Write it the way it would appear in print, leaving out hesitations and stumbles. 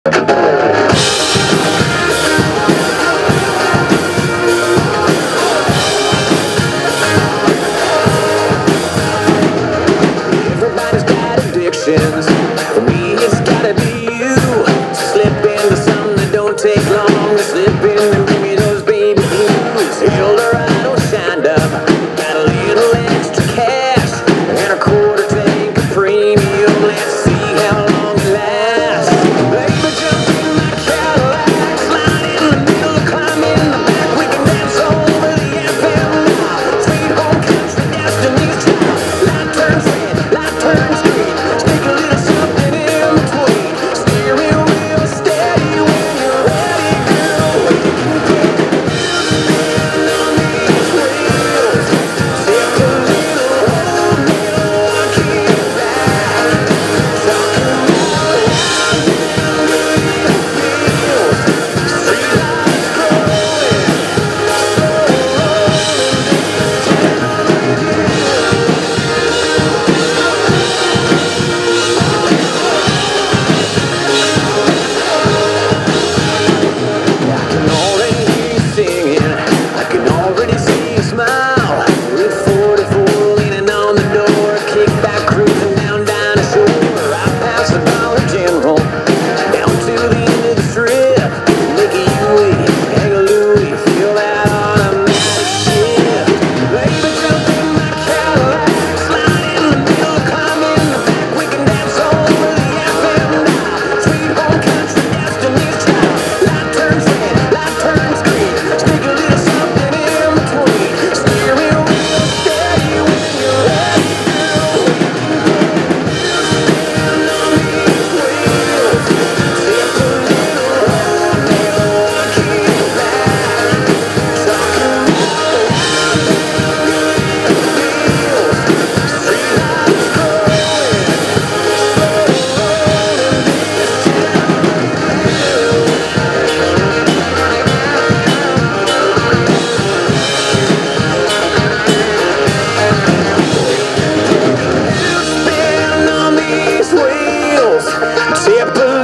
Everybody's got addictions. For me, it's gotta be you. Slip into something that don't take long to slip in and bring me those baby blues. Eldorado shined up, got a little extra cash and a quarter tank of premium. Let's see how long it lasts. Baby, jump in my Cadillac, slide in the middle, climb in the back. We can dance over the FM now. Sweet home country, Destiny's Child. Light turns red, light turns green. Stick a little something in between. Steering wheel steady when you're ready, girl. We can get spin on these wheels. Take a little hold me, I keep back. Talking about how good it feels. Street lights glowing, so I can already hear you singing. I can already see you smile. With 44 leaning on the door, kickback cruising down Dinosaur. I pass the Dollar General down to the end of the strip. Nicky Huey, hang a Louie, feel that automatic shift. Baby, jump in my Cadillac, slide in the middle, climb in the back. We can dance over the FM now. Sweet home country, Destiny's Child. Light turns red, light turns green. Stick a little something in between. Steering wheel steady when you're ready, girl. We can get spin on these wheels. Take a little hold me, I keep back. Talking about how good it feels. Street lights glowing, slow rolling this spin on these wheels. Tip a